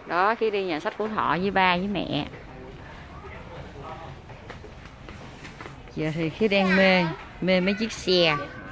Đó, khi đi nhà sách của Thọ với ba với mẹ. Giờ thì khi đang mê mấy chiếc xe.